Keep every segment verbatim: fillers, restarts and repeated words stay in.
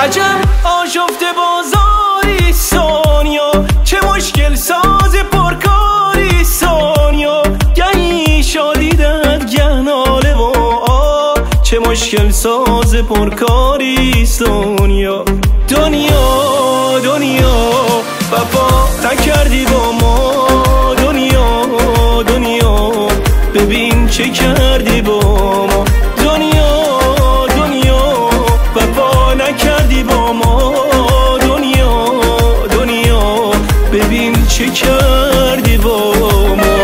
عجب آشفته بازاری سونیا، چه مشکل ساز پرکاری سونیا، گهی شادی در گه ناله و آه، چه مشکل ساز پرکاری سونیا. دنیا دنیا وفا نکردی با ما، دنیا دنیا ببین چه کردی با ما. دنیا دنیا وفا نکردی با ما، دنیا دنیا ببین چه کردی با ما.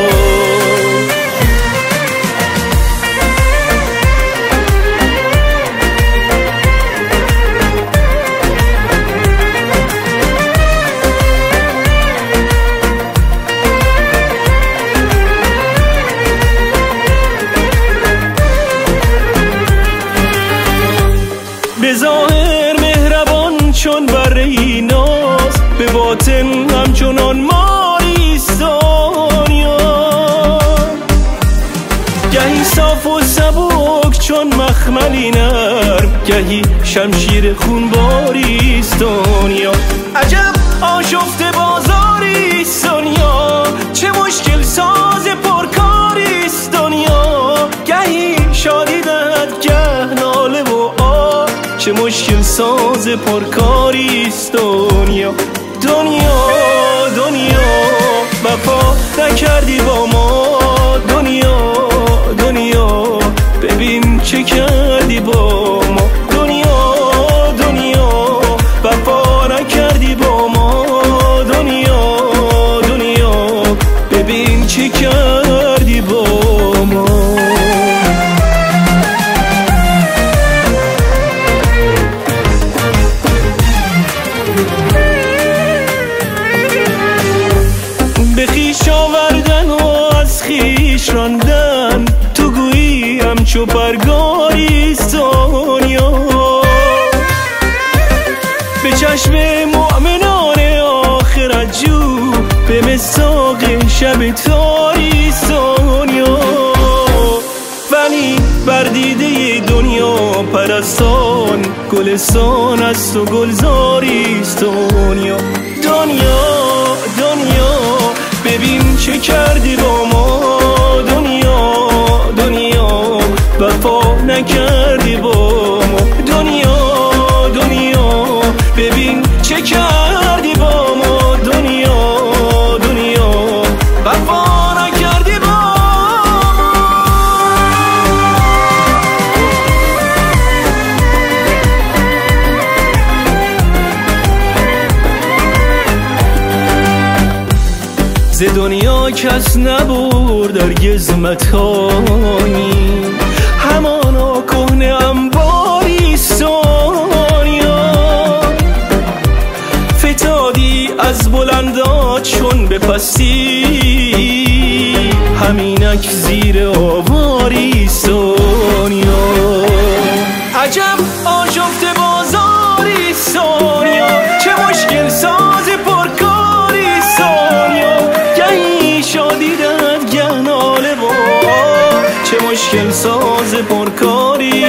به ظاهر مهربان چون بره ناز، به باطن همچنان ماری سونیا، گهی صاف و سبک چون مخملی نرم، گهی شمشیر خونباری سونیا. عجب آشفته بازاری سونیا، چه مشکل ساز پرکاری سونیا، گهی شادی در گه ناله و آه، چه مشکل ساز پرکاری دنیا. دنیا دنیا وفا نکردی با ما، دنیا دنیا ببین چه کردی با ما. دنیا دنیا وفا نکردی با ما، دنیا دنیا ببین چه کردی با ما. به خویش آوردن و از خویش راندن، تو گویی همچو پرگاری سونیا، به چشم مؤمنان آخرت جو، به مساق شب تاری سونیا. ولی بر دیده دنیا پرستان، گلستان است و گلزاری سونیا. دنیا دنیا ببین چه کردی با ما، دنیا دنیا وفا نکردی با ما. دنیا دنیا ببین چه کردی با ما، دنیا دنیا وفا نکردی با ما. ز دنیا کس نبرد هرگز متاعی، همانا کهنه انباری سونیا، فتادی از بلندات چون به پستی، همینک زیر آواری سونیا. عجب آشفته بازاری سونیا، چه مشکل ساز پرکاری سونیا، گهی شادی در گه ناله و چه مشکل ساز پرکاری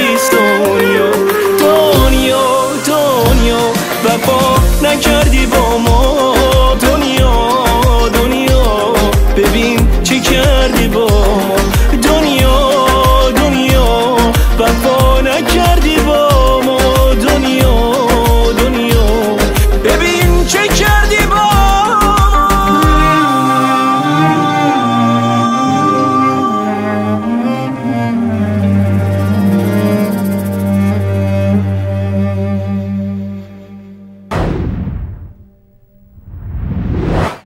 دنیا. دنیا دنیا وفا نکردی با ما،